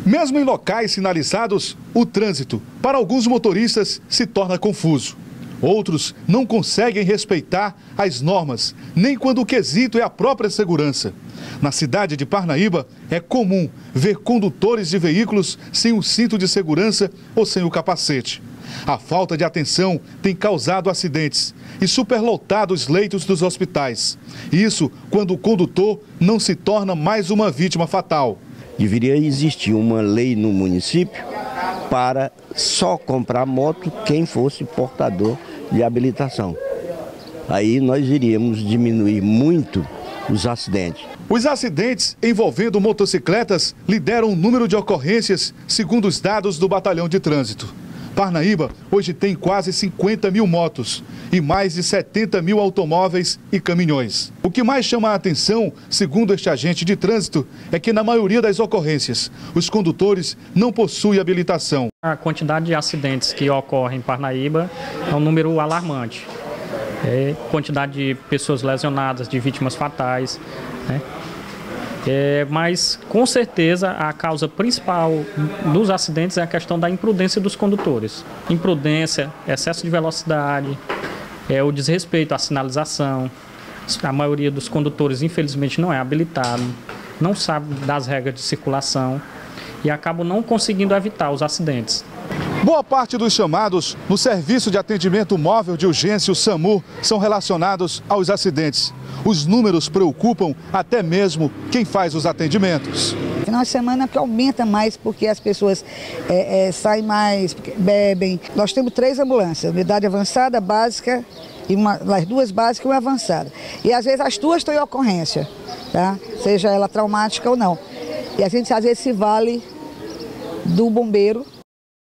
Mesmo em locais sinalizados, o trânsito, para alguns motoristas, se torna confuso. Outros não conseguem respeitar as normas, nem quando o quesito é a própria segurança. Na cidade de Parnaíba, é comum ver condutores de veículos sem o cinto de segurança ou sem o capacete. A falta de atenção tem causado acidentes e superlotado os leitos dos hospitais. Isso quando o condutor não se torna mais uma vítima fatal. Deveria existir uma lei no município para só comprar moto quem fosse portador de habilitação. Aí nós iríamos diminuir muito os acidentes. Os acidentes envolvendo motocicletas lideram o número de ocorrências, segundo os dados do Batalhão de Trânsito. Parnaíba hoje tem quase 50 mil motos e mais de 70 mil automóveis e caminhões. O que mais chama a atenção, segundo este agente de trânsito, é que na maioria das ocorrências, os condutores não possuem habilitação. A quantidade de acidentes que ocorrem em Parnaíba é um número alarmante. Quantidade de pessoas lesionadas, de vítimas fatais, né? Mas, com certeza, a causa principal dos acidentes é a questão da imprudência dos condutores. Imprudência, excesso de velocidade, o desrespeito à sinalização. A maioria dos condutores, infelizmente, não é habilitado, não sabe das regras de circulação e acabam não conseguindo evitar os acidentes. Boa parte dos chamados no Serviço de Atendimento Móvel de Urgência, o SAMU, são relacionados aos acidentes. Os números preocupam até mesmo quem faz os atendimentos. Final de semana que aumenta mais porque as pessoas saem mais, bebem. Nós temos 3 ambulâncias, unidade avançada, básica, e as 2 básicas e uma avançada. E às vezes as 2 estão em ocorrência, tá? Seja ela traumática ou não. E a gente às vezes se vale do bombeiro